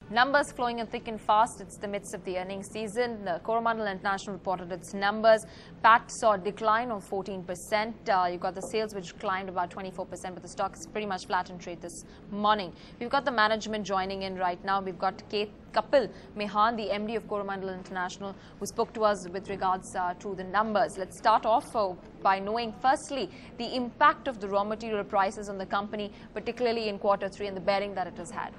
Numbers flowing in thick and fast. It's the midst of the earnings season. Coromandel International reported its numbers. PAT saw a decline of 14%. You've got the sales which climbed about 24%, but the stock is pretty much flat in trade this morning. We've got the management joining in right now. We've got Kapil Mehan, the MD of Coromandel International, who spoke to us with regards to the numbers. Let's start off by knowing, firstly, the impact of the raw material prices on the company, particularly in Q3, and the bearing that it has had.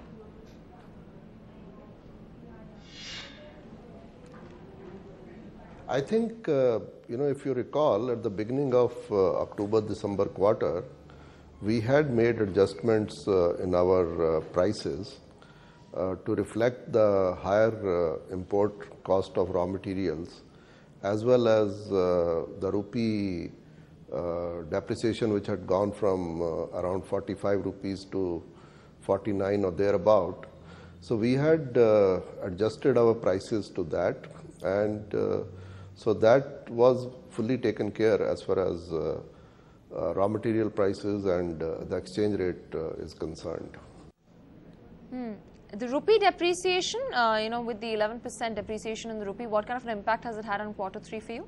I think, if you recall, at the beginning of October-December quarter, we had made adjustments in our prices to reflect the higher import cost of raw materials, as well as the rupee depreciation, which had gone from around 45 rupees to 49 or thereabout. So we had adjusted our prices to that, and so that was fully taken care as far as raw material prices and the exchange rate is concerned. The rupee depreciation, with the 11% depreciation in the rupee, what kind of an impact has it had on Q3 for you?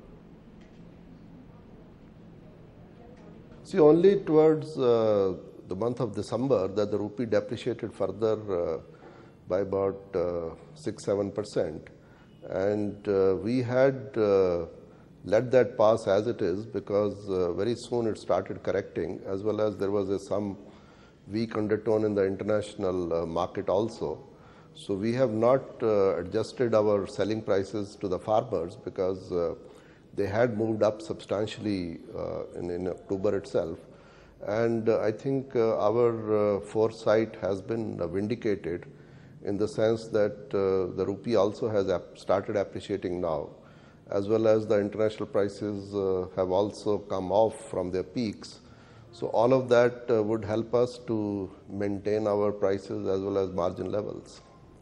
See, only towards the month of December that the rupee depreciated further by about 6-7%. And we had let that pass as it is, because very soon it started correcting, as well as there was some weak undertone in the international market also. So we have not adjusted our selling prices to the farmers, because they had moved up substantially in October itself. And I think our foresight has been vindicated, in the sense that the rupee also has started appreciating now, as well as the international prices have also come off from their peaks. So all of that would help us to maintain our prices as well as margin levels.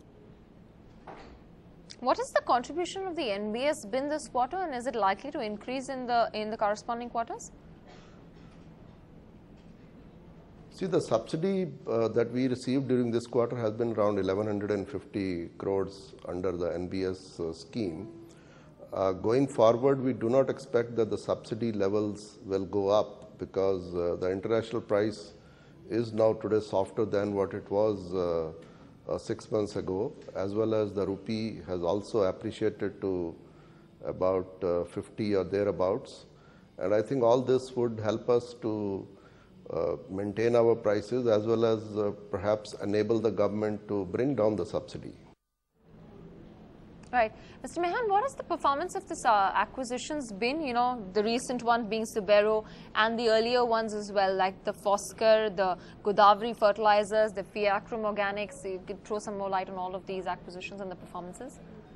What is the contribution of the NBS been this quarter, and is it likely to increase in the corresponding quarters? See, the subsidy that we received during this quarter has been around 1,150 crores under the NBS scheme. Going forward, we do not expect that the subsidy levels will go up, because the international price is now today softer than what it was 6 months ago, as well as the rupee has also appreciated to about 50 or thereabouts. And I think all this would help us to maintain our prices, as well as perhaps enable the government to bring down the subsidy. Right. Mr. Mehan, what has the performance of this acquisitions been? The recent one being Subero, and the earlier ones as well, like the Foskor, the Godavari Fertilizers, the Fiacrum Organics. You could throw some more light on all of these acquisitions and the performances.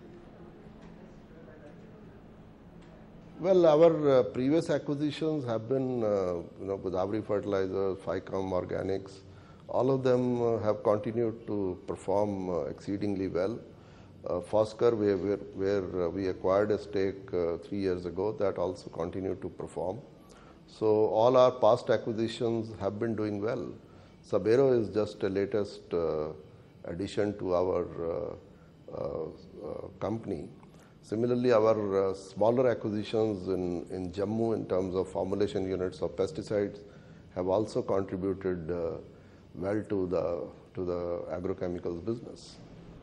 Well, our previous acquisitions have been, Godavari Fertilizers, Fiacrum Organics. All of them have continued to perform exceedingly well. Foskor, where we acquired a stake 3 years ago, that also continued to perform. So all our past acquisitions have been doing well. Subero is just the latest addition to our company. Similarly, our smaller acquisitions in Jammu in terms of formulation units of pesticides have also contributed well to the agrochemicals business.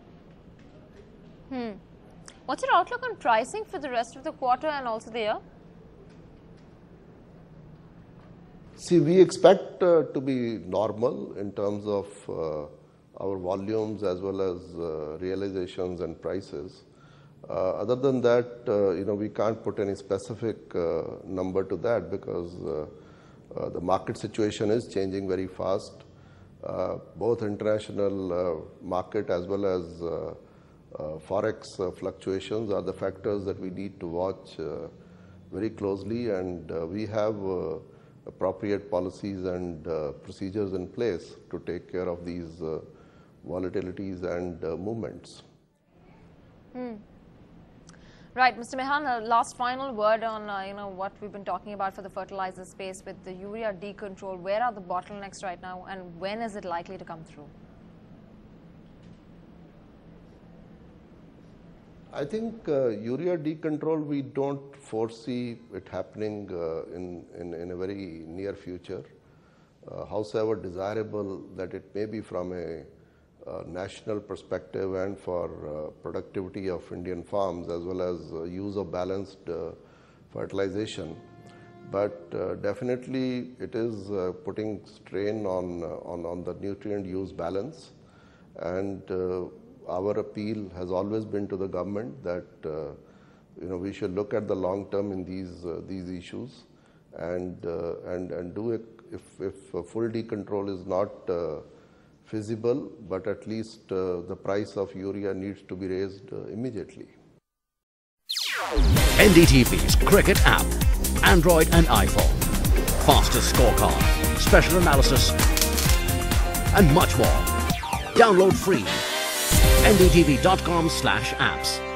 What's your outlook on pricing for the rest of the quarter and also the year? See, we expect to be normal in terms of our volumes as well as realizations and prices. Other than that, we can't put any specific number to that, because the market situation is changing very fast. Both international market as well as forex fluctuations are the factors that we need to watch very closely, and we have appropriate policies and procedures in place to take care of these volatilities and movements. Right, Mr. Mehan, last final word on what we've been talking about for the fertilizer space with the urea decontrol. Where are the bottlenecks right now, and when is it likely to come through? I think urea decontrol, we don't foresee it happening in a very near future. Howsoever desirable that it may be from a national perspective and for productivity of Indian farms as well as use of balanced fertilization. But definitely it is putting strain on the nutrient use balance, and our appeal has always been to the government that we should look at the long term in these issues and do it if full decontrol is not feasible, but at least the price of urea needs to be raised immediately. NDTV's cricket app, Android and iPhone, fastest scorecard, special analysis, and much more. Download free. ndtv.com/apps.